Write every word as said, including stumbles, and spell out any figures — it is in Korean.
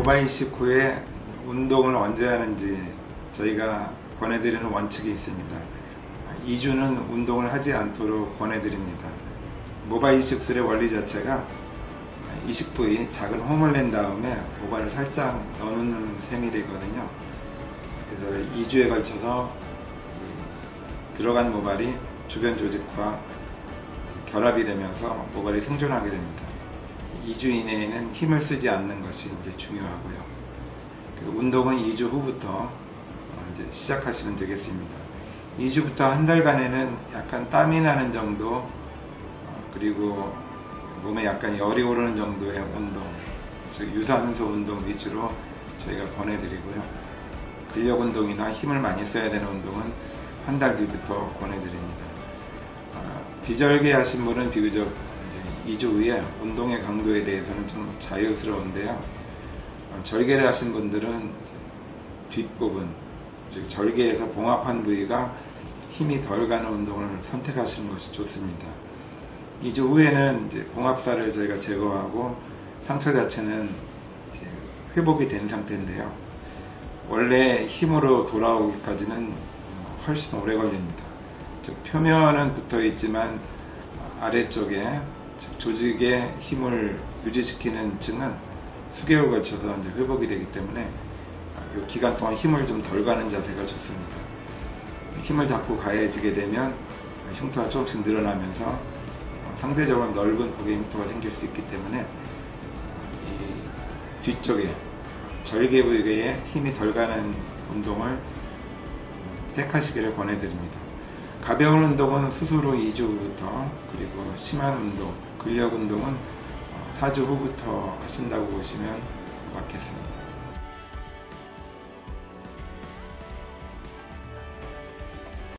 모발 이식 후에 운동을 언제 하는지 저희가 권해드리는 원칙이 있습니다. 이 주는 운동을 하지 않도록 권해드립니다. 모발 이식술의 원리 자체가 이식 부위 작은 홈을 낸 다음에 모발을 살짝 넣어놓는 셈이 되거든요. 그래서 이 주에 걸쳐서 들어간 모발이 주변 조직과 결합이 되면서 모발이 생존하게 됩니다. 이 주 이내에는 힘을 쓰지 않는 것이 이제 중요하고요. 운동은 이 주 후부터 이제 시작하시면 되겠습니다. 이 주부터 한 달간에는 약간 땀이 나는 정도, 그리고 몸에 약간 열이 오르는 정도의 운동, 즉 유산소 운동 위주로 저희가 권해드리고요. 근력 운동이나 힘을 많이 써야 되는 운동은 한 달 뒤부터 권해드립니다. 비절개 하신 분은 비교적 이제 이 주 후에 운동의 강도에 대해서는 좀 자유스러운데요. 절개를 하신 분들은 뒷부분, 즉 절개에서 봉합한 부위가 힘이 덜 가는 운동을 선택하시는 것이 좋습니다. 이 주 후에는 이제 봉합살을 저희가 제거하고 상처 자체는 이제 회복이 된 상태인데요. 원래 힘으로 돌아오기까지는 훨씬 오래 걸립니다. 즉 표면은 붙어 있지만 아래쪽에 즉 조직의 힘을 유지시키는 층은 수개월 걸쳐서 이제 회복이 되기 때문에 이 기간 동안 힘을 좀 덜 가는 자세가 좋습니다. 힘을 잡고 가해지게 되면 흉터가 조금씩 늘어나면서 상대적으로 넓은 고개 흉터가 생길 수 있기 때문에 이 뒤쪽에 절개 부위에 힘이 덜 가는 운동을 택하시기를 권해드립니다. 가벼운 운동은 수술 후 이 주 후부터, 그리고 심한 운동, 근력 운동은 사 주 후부터 하신다고 보시면 맞겠습니다.